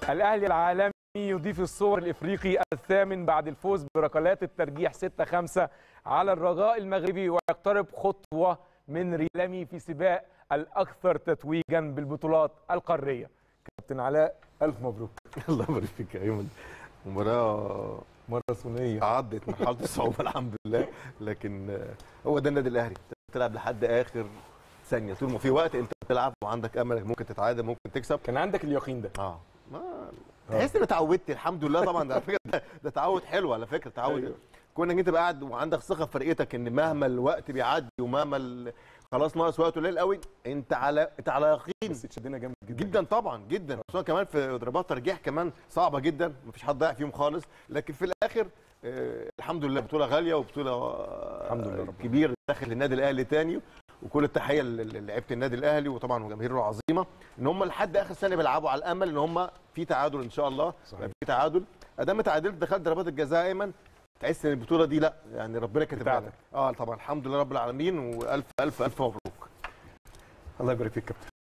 الأهلي العالمي يضيف الصور الإفريقي الثامن بعد الفوز بركلات الترجيح 6-5 على الرجاء المغربي، ويقترب خطوة من ريلامي في سباق الأكثر تتويجا بالبطولات القارية. كابتن علاء ألف مبروك. الله يبارك فيك يا ايمن. مباراة ماراثونية عدت مرحلة الصعوبة الحمد لله، لكن هو ده النادي الأهلي، تلعب لحد آخر ثانية، طول ما في وقت أنت بتلعب وعندك أمل ممكن تتعادل ممكن تكسب. كان عندك اليقين ده؟ تحس إن اتعودت الحمد لله. طبعا ده على فكرة ده تعود حلو على فكرة، تعود كون انك انت تبقى قاعد وعندك ثقه في فرقتك ان مهما الوقت بيعدي ومهما خلاص ناقص وقت قليل قوي انت على يقين. بس اتشدنا جامد جدا طبعا جدا، خصوصا كمان في ضربات ترجيح كمان صعبه جدا، مفيش حد ضايع فيهم خالص، لكن في الاخر الحمد لله بطوله غاليه وبطوله الحمد لله كبيره داخل النادي الاهلي تاني، وكل التحيه للعيبه النادي الاهلي وطبعا وجماهيره العظيمه ان هم لحد اخر ثانيه بيلعبوا على الامل ان هم في تعادل ان شاء الله. صحيح. في تعادل، ادام تعادلت دخلت ضربات الجزاء ايمن تحس ان البطوله دي لا يعني ربنا كاتبها لك. طبعا الحمد لله رب العالمين، والف الف الف مبروك. الله يبارك فيك كابتن.